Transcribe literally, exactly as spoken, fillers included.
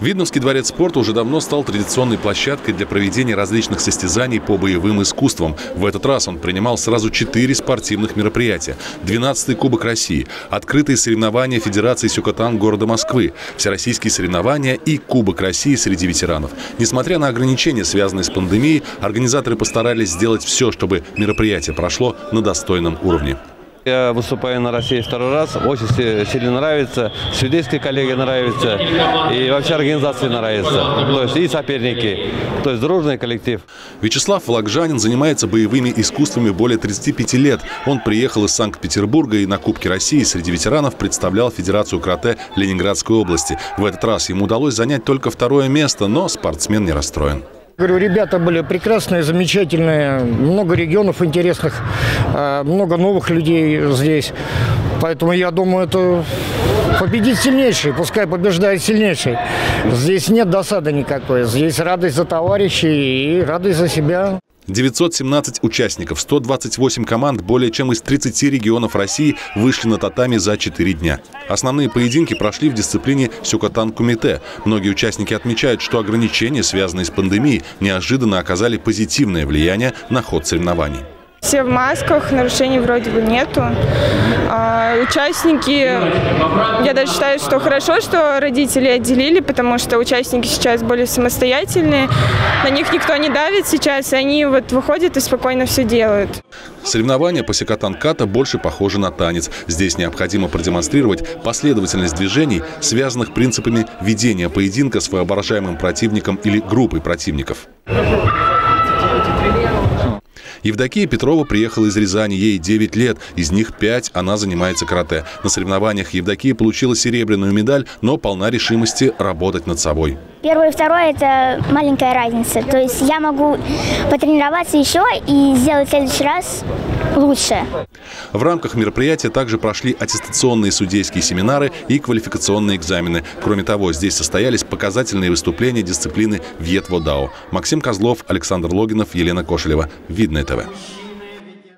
Видновский дворец спорта уже давно стал традиционной площадкой для проведения различных состязаний по боевым искусствам. В этот раз он принимал сразу четыре спортивных мероприятия. двенадцатый Кубок России, открытые соревнования Федерации сюкотан города Москвы, всероссийские соревнования и Кубок России среди ветеранов. Несмотря на ограничения, связанные с пандемией, организаторы постарались сделать все, чтобы мероприятие прошло на достойном уровне. Я выступаю на России второй раз, очень сильно нравится, судейские коллеги нравятся, и вообще организации нравится, то есть и соперники, то есть дружный коллектив. Вячеслав Волокжанин занимается боевыми искусствами более тридцати пяти лет. Он приехал из Санкт-Петербурга и на Кубке России среди ветеранов представлял Федерацию карате Ленинградской области. В этот раз ему удалось занять только второе место, но спортсмен не расстроен. Говорю, ребята были прекрасные, замечательные, много регионов интересных, много новых людей здесь. Поэтому я думаю, это победит сильнейший, пускай побеждает сильнейший. Здесь нет досады никакой, здесь радость за товарищей и радость за себя. девятьсот семнадцать участников, сто двадцать восемь команд более чем из тридцати регионов России вышли на татами за четыре дня. Основные поединки прошли в дисциплине сюкотан-кумите. Многие участники отмечают, что ограничения, связанные с пандемией, неожиданно оказали позитивное влияние на ход соревнований. Все в масках, нарушений вроде бы нету. А, участники, я даже считаю, что хорошо, что родители отделили, потому что участники сейчас более самостоятельные, на них никто не давит сейчас, и они вот выходят и спокойно все делают. Соревнования по сюкотан-ката больше похожи на танец. Здесь необходимо продемонстрировать последовательность движений, связанных принципами ведения поединка с воображаемым противником или группой противников. Евдокия Петрова приехала из Рязани, ей девять лет, из них пять она занимается карате. На соревнованиях Евдокия получила серебряную медаль, но полна решимости работать над собой. Первое и второе – это маленькая разница. То есть я могу потренироваться еще и сделать в следующий раз лучше. В рамках мероприятия также прошли аттестационные судейские семинары и квалификационные экзамены. Кроме того, здесь состоялись показательные выступления дисциплины Вьет Во Дао. Максим Козлов, Александр Логинов, Елена Кошелева. Видное ТВ.